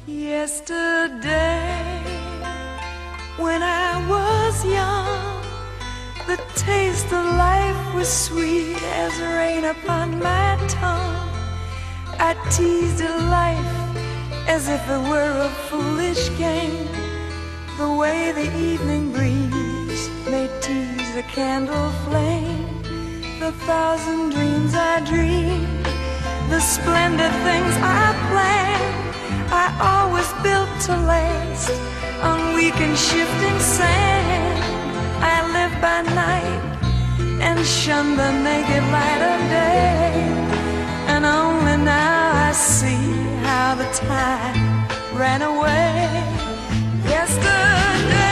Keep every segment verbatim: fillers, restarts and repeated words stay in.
Yesterday, when I was young, the taste of life was sweet as rain upon my tongue. I teased at life as if it were a foolish game, the way the evening breeze may tease a candle flame. The thousand dreams I dreamed, the splendid things I planned, I always built to last on weak and shifting sand. I lived by night and shunned the naked light of day, and only now I see how the time ran away. Yesterday,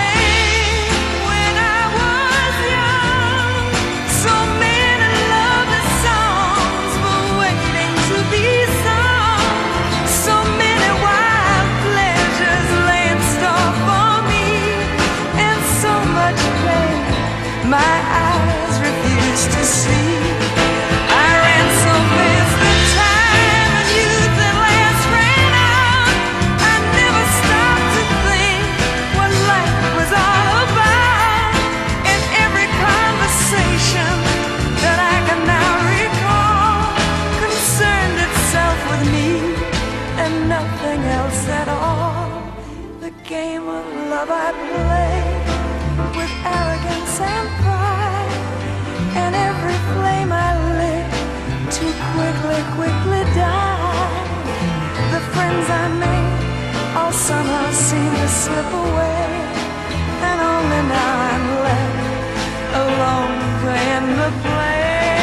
my eyes refused to see. I ran so fast the time and youth at last ran out. I never stopped to think what life was all about. And every conversation that I can now recall concerned itself with me and nothing else at all. The game of love I played with arrogance and pride, and every flame I lit too quickly, quickly died. The friends I made all somehow seem to slip away, and only now I'm left alone playing the play.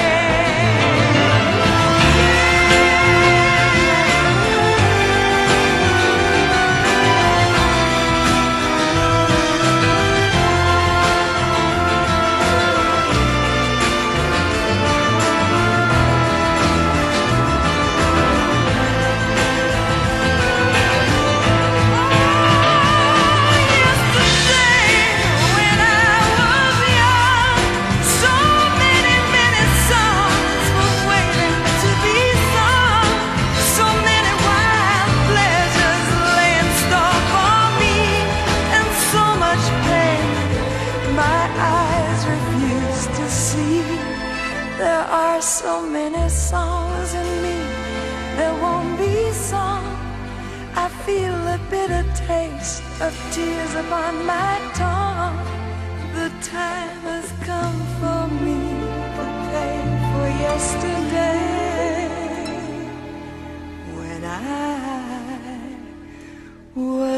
There are so many songs in me that won't be sung. I feel a bitter taste of tears upon my tongue. The time has come for me to pay for yesterday when I was